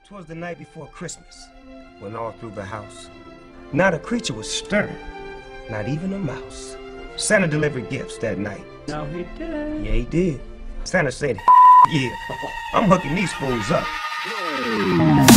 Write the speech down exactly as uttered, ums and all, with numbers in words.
'Twas the night before Christmas, when all through the house, not a creature was stirring, not even a mouse. Santa delivered gifts that night. No, he did. Yeah, he did. Santa said, yeah, I'm hooking these fools up.